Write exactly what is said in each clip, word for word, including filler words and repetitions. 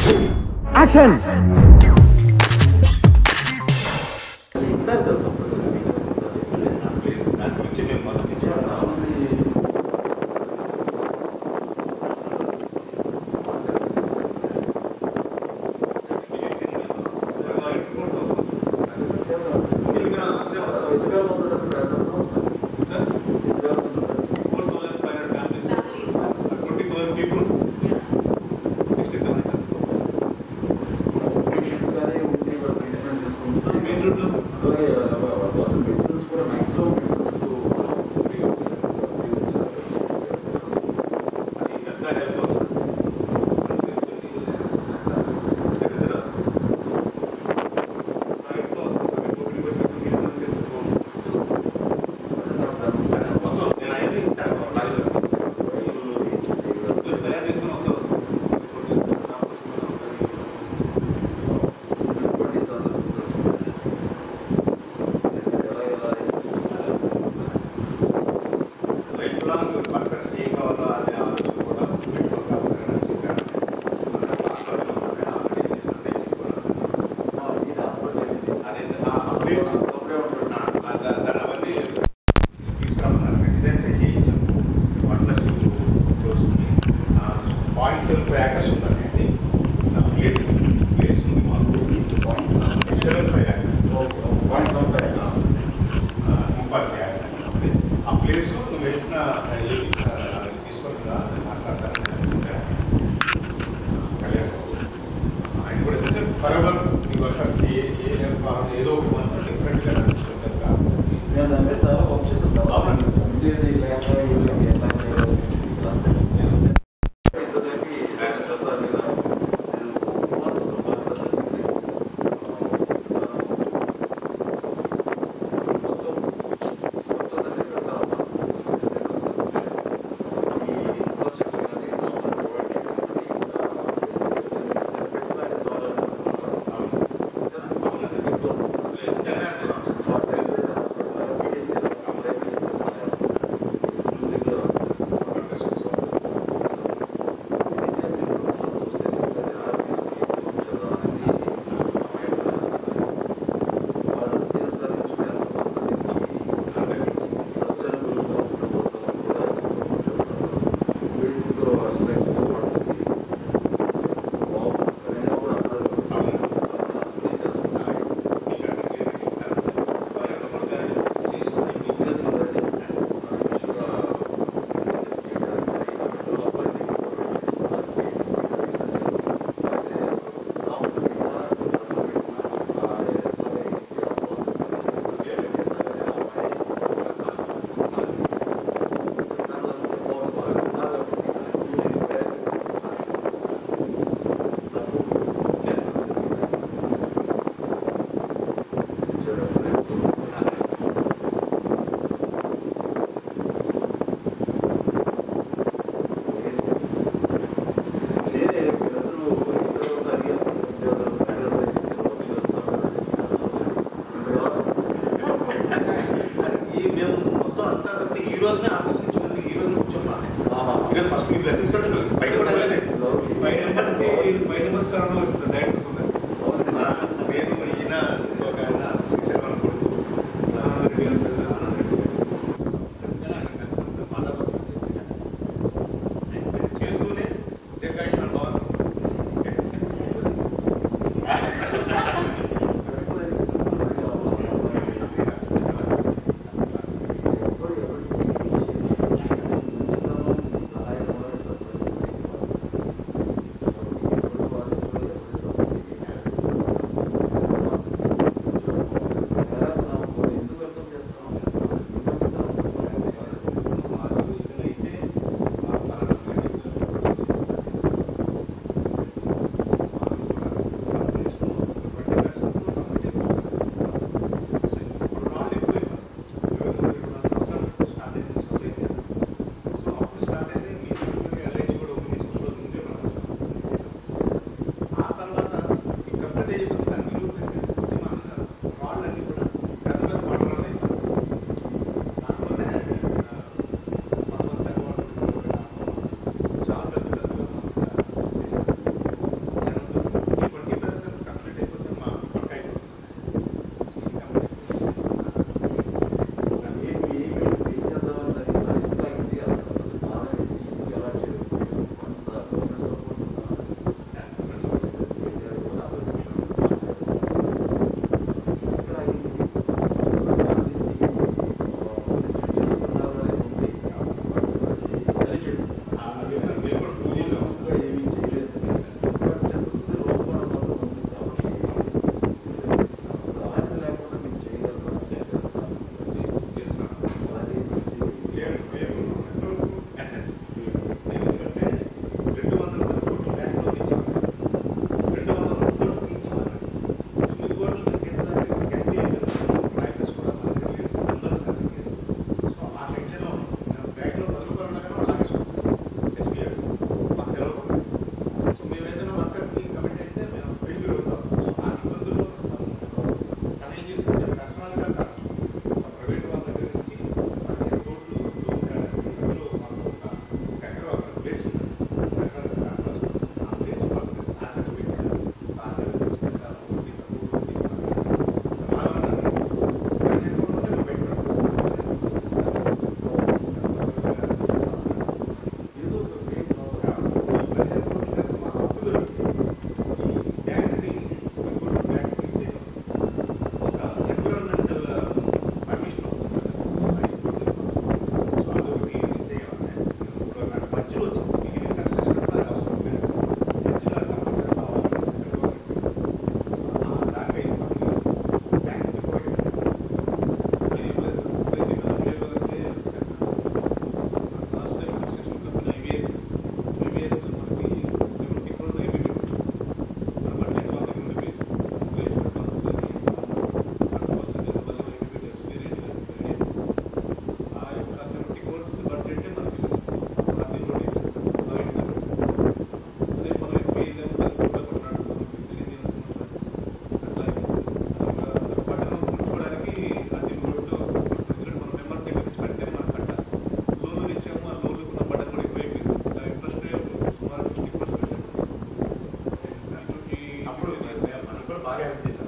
Action. బాగా help చేశారు.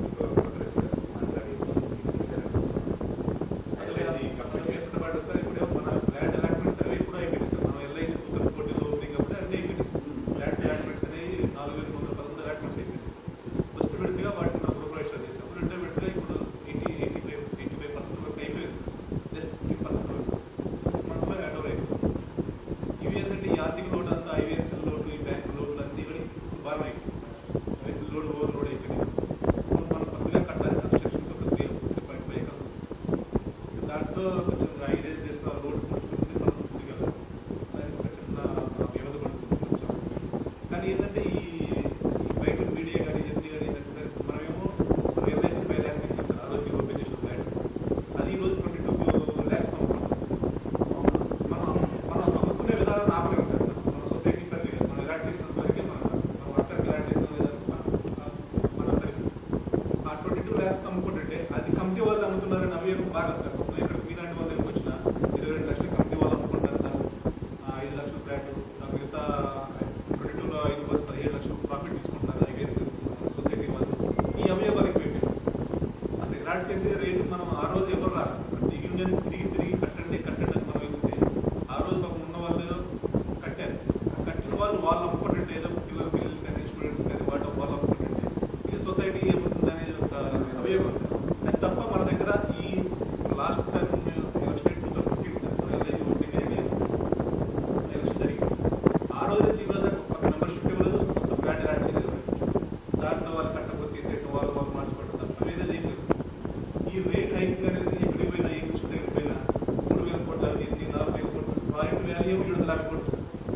కానీ ఏంటంటే ఈ బయట మీడియా కానీ ఎన్ని కానీ మనమేమో ఎవరైతే ఫైవ్ ల్యాక్స్ ఇచ్చారు ఆరోగ్య ఓపెన్ చేసిన ఫ్లాట్ అది ఈరోజు ట్వంటీ టూ ల్యాక్స్ మనం మనం అమ్ముకునే విధానం ఆపలేము సార్. మన సొసైటీ ప్రతి మనం ఎలాంటి చేసిన వరకే మన మన వర్కర్కి ఎలాంటి చేసిన మనందరికీ ఆ ట్వంటీ టూ ల్యాక్స్ అమ్ముకుంటుంటే అది కమిటీ వాళ్ళు అమ్ముతున్నారని అవి బాగా సార్. ఇక్కడ మీలాంటి వాళ్ళ దగ్గరికి వచ్చిన ఇరవై రెండు లక్షలు కమిటీ వాళ్ళు అమ్ముకుంటారు సార్. ఐదు లక్షల ఫ్లాట్ మిగతా ట్వంటీ టూలో ఐదు పదిహేడు లక్షలు ప్రాఫిట్ తీసుకుంటున్నారు ఐవేస్ సొసైటీ వాళ్ళు. ఈ అభియోగాలు ఎక్కువైపోయింది. అసలు ఎలాంటి చేసే రేటు మనం ఆ రోజు ఎవరు రాదు యూనియన్ తిరిగి తిరిగి కట్టండి కట్టండి అని మనం వెళ్తే ఆ రోజు పాపం ఉన్న వాళ్ళు కట్టారు. కట్టిన వాళ్ళు వాళ్ళు అమ్ముకుంటుంటే ఏదో పిల్లలు పిల్లలు కానీ స్టూడెంట్స్ కానీ వాళ్ళు వాళ్ళు అమ్ముకుంటుంటే ఇది సొసైటీ ఏమవుతుంది అనేది ఒక అభియోగం వస్తుంది. అది తప్ప మన దగ్గర ఈ last time election two thousand fifteen sir LIG voting election జరిగింది. ఆ రోజు నుంచి ఈరోజు ఒక మెంబర్షిప్ ఇవ్వలేదు, కొత్త ఫ్లాట్ యాడ్ చేయలేదు. దాంట్లో వాళ్ళు కట్టకపోతే తీసేయడం వాళ్ళు వాళ్ళు మార్చుకోవడం తప్ప వేరేది ఏం లేదు. ఈ రేట్ హైకింగ్ అనేది ఎక్కడికి పోయినా ఏ కృషి దగ్గరికి పోయినా మూడు వేల కోట్ల అవినీతి నాలుగు వేల కోట్లు పాయింట్ వాల్యూ ఏమో ఏడు వందల యాభై కోట్లు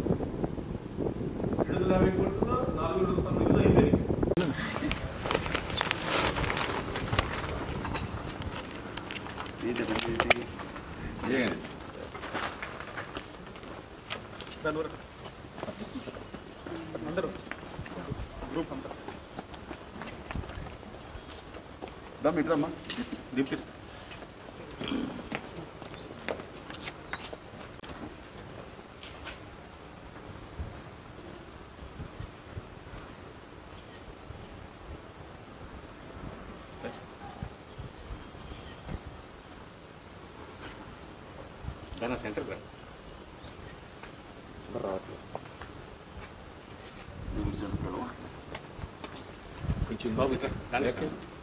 ఏడు వందల యాభై కోట్లలో నాలుగు వందల తొమ్మిదిలో అయిపోయింది. అందరూ గ్రూప్ అంతా దా మిత్రమ్మా దీప్తి దాని సెంటర్ రావట్లేదు కొంచెం బాబు ఇక్కడ